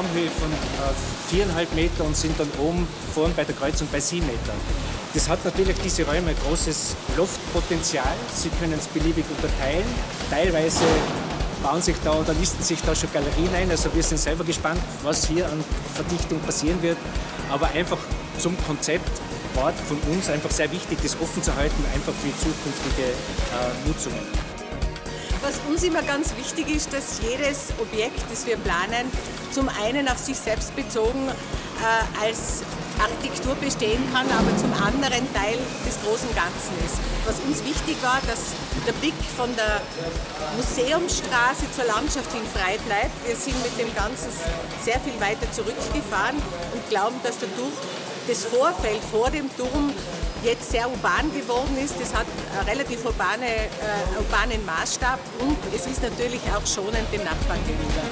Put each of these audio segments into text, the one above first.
Planhöhe von 4,5 Meter und sind dann oben vorn bei der Kreuzung bei 7 Metern. Das hat natürlich diese Räume ein großes Loftpotenzial. Sie können es beliebig unterteilen. Teilweise bauen sich da oder listen sich da schon Galerien ein. Also wir sind selber gespannt, was hier an Verdichtung passieren wird. Aber einfach zum Konzept war von uns einfach sehr wichtig, das offen zu halten, einfach für zukünftige Nutzungen. Was uns immer ganz wichtig ist, dass jedes Objekt, das wir planen, zum einen auf sich selbst bezogen als Architektur bestehen kann, aber zum anderen Teil des großen Ganzen ist. Was uns wichtig war, dass der Blick von der Museumsstraße zur Landschaft hin frei bleibt. Wir sind mit dem Ganzen sehr viel weiter zurückgefahren und glauben, dass dadurch das Vorfeld vor dem Turm jetzt sehr urban geworden ist. Das hat einen relativ urbanen Maßstab und es ist natürlich auch schonend dem Nachbarn gegenüber.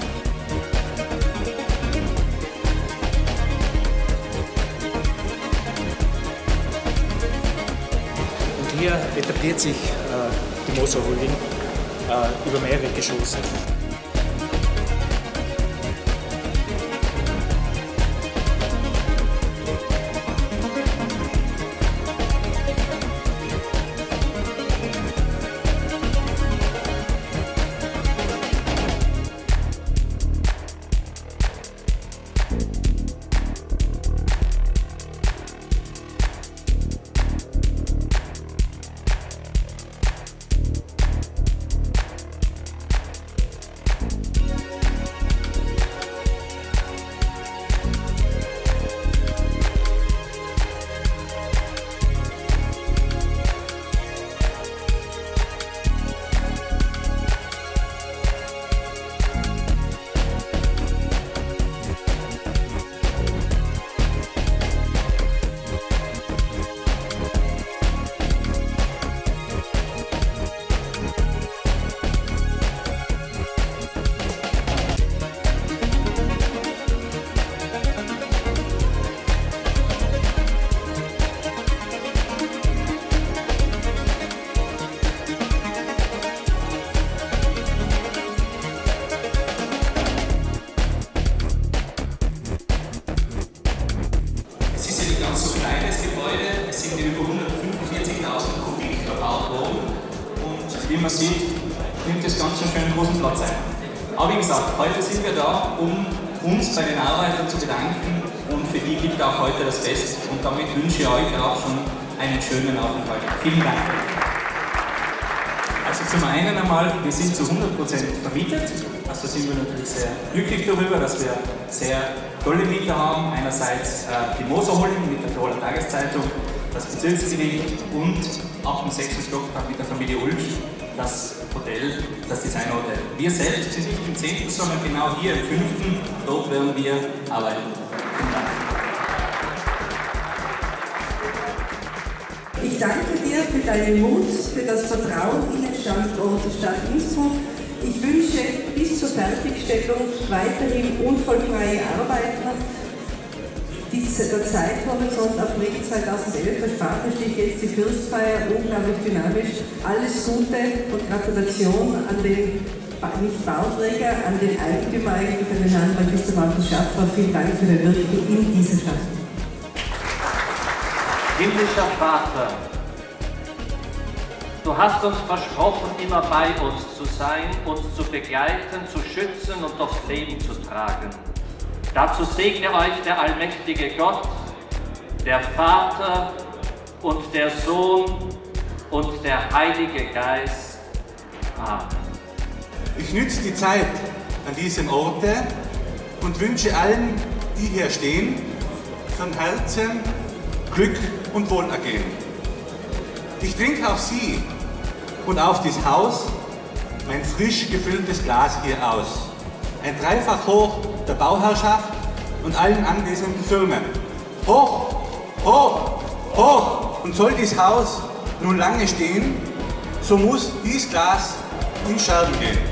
Und hier etabliert sich die Moser Holding über mehrere Geschosse. So kleines Gebäude, es sind über 145.000 Kubik verbaut worden und wie man sieht, nimmt das ganz schön einen großen Platz ein. Aber wie gesagt, heute sind wir da, um uns bei den Arbeitern zu bedanken und für die gibt auch heute das Fest und damit wünsche ich euch auch schon einen schönen Aufenthalt. Vielen Dank. Also zum einen einmal, wir sind zu 100% vermietet, also sind wir natürlich sehr glücklich darüber, dass wir sehr tolle Mieter haben. Einerseits die Moser Holding mit der Tiroler Tageszeitung, das Bezirksgericht und auch im 6. Stockwerk mit der Familie Ulsch das Hotel, das Designhotel. Wir selbst sind nicht im 10., sondern genau hier im 5. Dort werden wir arbeiten. Vielen Dank. Ich danke dir für deinen Mut, für das Vertrauen in den Standort der Stadt Innsbruck. Ich wünsche bis zur Fertigstellung weiterhin unfallfreie Arbeiten. Der Zeithorizont April 2011, der Sparten steht jetzt die Fürstfeier, unglaublich dynamisch. Alles Gute und Gratulation an den nicht Bauträger, an den Eigentümer eigentlich, an den Herrn Magister Markus Schaffer. Vielen Dank für die Wirkung in dieser Stadt. Himmlischer Vater, du hast uns versprochen, immer bei uns zu sein, uns zu begleiten, zu schützen und durchs Leben zu tragen. Dazu segne euch der allmächtige Gott, der Vater und der Sohn und der Heilige Geist. Amen. Ich nütze die Zeit an diesem Orte und wünsche allen, die hier stehen, von Herzen Glück und Wohlergehen. Ich trinke auf Sie und auf das Haus mein frisch gefülltes Glas hier aus. Ein Dreifach hoch der Bauherrschaft und allen anwesenden Firmen. Hoch, hoch, hoch! Und soll dieses Haus nun lange stehen, so muss dieses Glas in Scherben gehen.